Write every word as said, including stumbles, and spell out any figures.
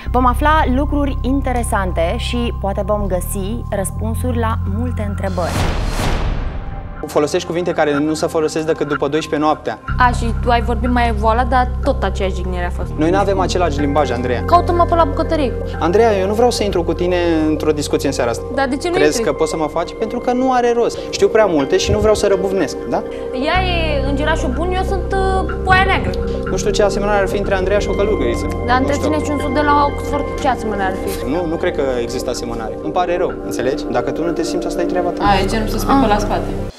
Vom afla lucruri interesante și poate vom găsi răspunsuri la multe întrebări. Folosești cuvinte care nu se folosesc decât după douăsprezece noaptea. A, și tu ai vorbit mai evoalat, dar tot aceeași jignire a fost. Noi nu avem același limbaj, Andreea. Caută-mă pe la bucătărie. Andreea, eu nu vreau să intru cu tine într-o discuție în seara asta. Dar de ce nu Crezi intri? că poți să mă faci? Pentru că nu are rost. Știu prea multe și nu vreau să răbuvnesc, da? Ea e îngerașul bun, eu sunt uh, poaia neagră. Nu știu ce asemănare ar fi între Andreea și o călugăriță. Dar întreține și un sud de la Oxford, ce asemănare ar fi? Nu, nu cred că există asemănare. Îmi pare rău, înțelegi? Dacă tu nu te simți, asta e treaba ta. A, e genul să spui pe la spate.